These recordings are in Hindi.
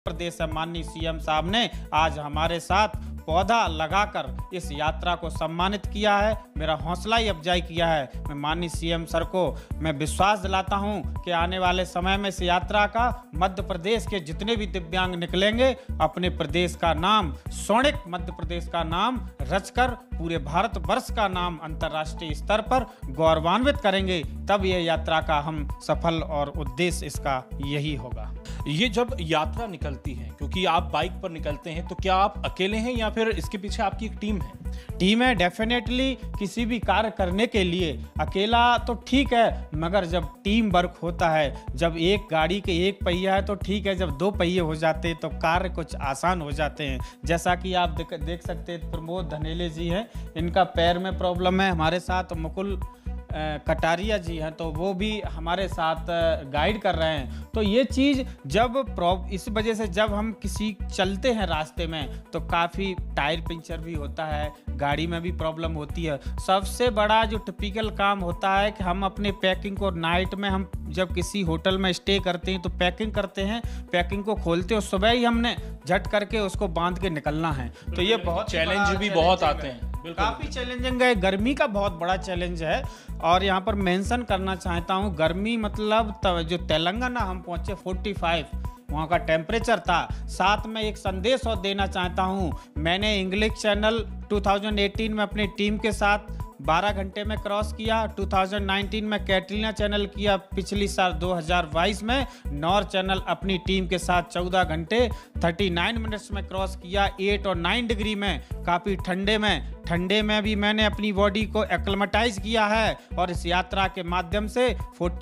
प्रदेश से माननीय सीएम साहब ने आज हमारे साथ पौधा लगाकर इस यात्रा को सम्मानित किया है, मेरा हौसला ही अफजाई किया है। मैं माननीय सीएम सर को मैं विश्वास दिलाता हूं कि आने वाले समय में इस यात्रा का मध्य प्रदेश के जितने भी दिव्यांग निकलेंगे अपने प्रदेश का नाम, स्वर्णिम मध्य प्रदेश का नाम रचकर पूरे भारत वर्ष का नाम अंतर्राष्ट्रीय स्तर पर गौरवान्वित करेंगे। तब यह यात्रा का हम सफल और उद्देश्य इसका यही होगा। ये जब यात्रा निकलती है, क्योंकि आप बाइक पर निकलते हैं, तो क्या आप अकेले हैं या फिर इसके पीछे आपकी एक टीम है? टीम है। डेफिनेटली किसी भी कार्य करने के लिए अकेला तो ठीक है, मगर जब टीम वर्क होता है, जब एक गाड़ी के एक पहिया है तो ठीक है, जब दो पहिए हो जाते हैं तो कार्य कुछ आसान हो जाते हैं। जैसा कि आप देख सकते हैं, प्रमोद धनेले जी हैं, इनका पैर में प्रॉब्लम है, हमारे साथ मुकुल कटारिया जी हैं, तो वो भी हमारे साथ गाइड कर रहे हैं। तो ये चीज़ जब इस वजह से जब हम किसी चलते हैं रास्ते में तो काफ़ी टायर पंचर भी होता है, गाड़ी में भी प्रॉब्लम होती है। सबसे बड़ा जो टिपिकल काम होता है कि हम अपने पैकिंग को नाइट में, हम जब किसी होटल में स्टे करते हैं तो पैकिंग करते हैं, पैकिंग को खोलते हैं, सुबह ही हमने झट करके उसको बांध के निकलना है। तो ये बहुत चैलेंज भी बहुत आते हैं, काफ़ी चैलेंजिंग है। गर्मी का बहुत बड़ा चैलेंज है और यहाँ पर मेंशन करना चाहता हूँ, गर्मी मतलब जो तेलंगाना हम पहुँचे 45 वहाँ का टेम्परेचर था। साथ में एक संदेश और देना चाहता हूँ, मैंने इंग्लिश चैनल 2018 में अपनी टीम के साथ 12 घंटे में क्रॉस किया, 2019 में कैटरीना चैनल किया, पिछली साल 2022 में नॉर चैनल अपनी टीम के साथ 14 घंटे 39 मिनट्स में क्रॉस किया, 8 और 9 डिग्री में, काफ़ी ठंडे में भी मैंने अपनी बॉडी को एक्लेमेटाइज किया है। और इस यात्रा के माध्यम से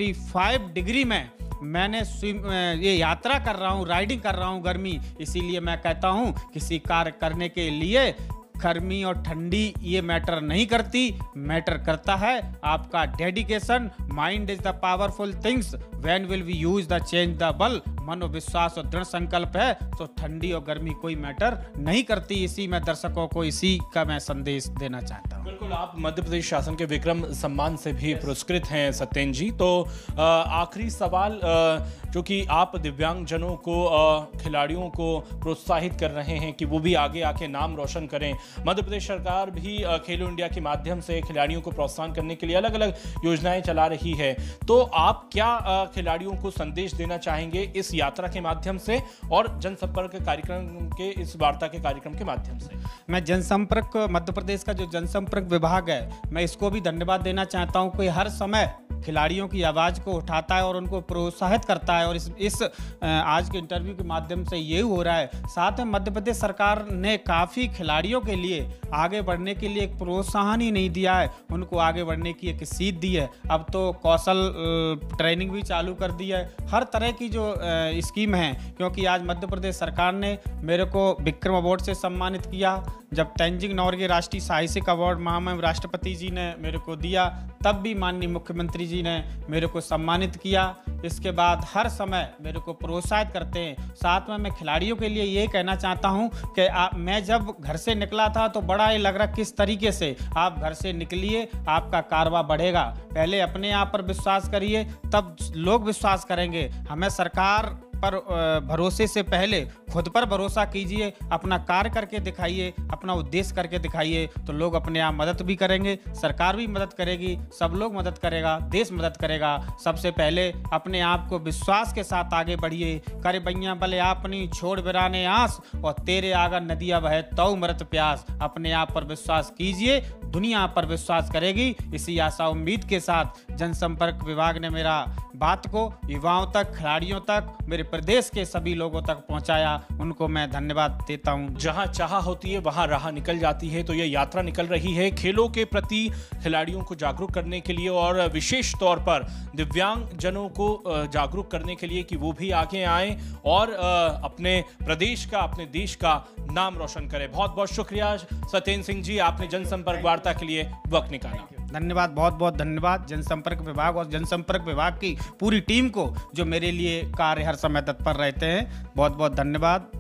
45 डिग्री में मैंने ये यात्रा कर रहा हूँ, राइडिंग कर रहा हूँ गर्मी। इसीलिए मैं कहता हूँ किसी कार्य करने के लिए गर्मी और ठंडी ये मैटर नहीं करती, मैटर करता है आपका dedication. Mind is the powerful things when will we use the change the बल। मनोविश्वास और दृढ़ संकल्प है तो ठंडी और गर्मी कोई मैटर नहीं करती। इसी में दर्शकों को इसी का मैं संदेश देना चाहता हूँ। बिल्कुल, आप मध्य प्रदेश शासन के विक्रम सम्मान से भी पुरस्कृत हैं सत्येंद्र जी। तो आखिरी सवाल, जो कि आप दिव्यांगजनों को, खिलाड़ियों को प्रोत्साहित कर रहे हैं कि वो भी आगे आके नाम रोशन करें, मध्य प्रदेश सरकार भी खेलो इंडिया के माध्यम से खिलाड़ियों को प्रोत्साहन करने के लिए अलग अलग योजनाएं चला रही है, तो आप क्या खिलाड़ियों को संदेश देना चाहेंगे इस यात्रा के माध्यम से और जनसंपर्क कार्यक्रम के, इस वार्ता के कार्यक्रम के माध्यम से? मैं जनसंपर्क, मध्य प्रदेश का जो जनसंपर्क विभाग है, मैं इसको भी धन्यवाद देना चाहता हूँ कि हर समय खिलाड़ियों की आवाज़ को उठाता है और उनको प्रोत्साहित करता है। और इस आज के इंटरव्यू के माध्यम से ये हो रहा है। साथ में मध्य प्रदेश सरकार ने काफ़ी खिलाड़ियों के लिए आगे बढ़ने के लिए एक प्रोत्साहन ही नहीं दिया है, उनको आगे बढ़ने की एक सीख दी है। अब तो कौशल ट्रेनिंग भी चालू कर दी है, हर तरह की जो स्कीम है। क्योंकि आज मध्य प्रदेश सरकार ने मेरे को विक्रम अवार्ड से सम्मानित किया, जब तेंजिंग नोरगे राष्ट्रीय साहित्यिक अवार्ड महामहिम राष्ट्रपति जी ने मेरे को दिया, तब भी माननीय मुख्यमंत्री जी ने मेरे को सम्मानित किया। इसके बाद हर समय मेरे को प्रोत्साहित करते हैं। साथ में मैं खिलाड़ियों के लिए ये कहना चाहता हूँ कि मैं जब घर से निकला था तो बड़ा ही लग रहा किस तरीके से आप घर से निकलिए, आपका कारवा बढ़ेगा। पहले अपने आप पर विश्वास करिए, तब लोग विश्वास करेंगे। हमें सरकार पर भरोसे से पहले खुद पर भरोसा कीजिए, अपना कार्य करके दिखाइए, अपना उद्देश्य करके दिखाइए, तो लोग अपने आप मदद भी करेंगे, सरकार भी मदद करेगी, सब लोग मदद करेगा, देश मदद करेगा। सबसे पहले अपने आप को विश्वास के साथ आगे बढ़िए। करे बैया भले आपनी छोड़ बिराने आस, और तेरे आगा नदिया बहे तौ मरत प्यास। अपने आप पर विश्वास कीजिए, दुनिया पर विश्वास करेगी। इसी आशा उम्मीद के साथ जनसंपर्क विभाग ने मेरा बात को युवाओं तक, खिलाड़ियों तक, मेरे प्रदेश के सभी लोगों तक पहुंचाया, उनको मैं धन्यवाद देता हूं। जहां चाह होती है वहां राह निकल जाती है। तो ये यात्रा निकल रही है खेलों के प्रति खिलाड़ियों को जागरूक करने के लिए और विशेष तौर पर दिव्यांग जनों को जागरूक करने के लिए कि वो भी आगे आएं और अपने प्रदेश का, अपने देश का नाम रोशन करें। बहुत बहुत शुक्रिया सत्येंद्र सिंह जी, आपने जनसंपर्क वार्ता के लिए वक्त निकाला। धन्यवाद, बहुत बहुत धन्यवाद जनसंपर्क विभाग और जनसंपर्क विभाग की पूरी टीम को, जो मेरे लिए कार्य हर समय तत्पर रहते हैं। बहुत बहुत धन्यवाद।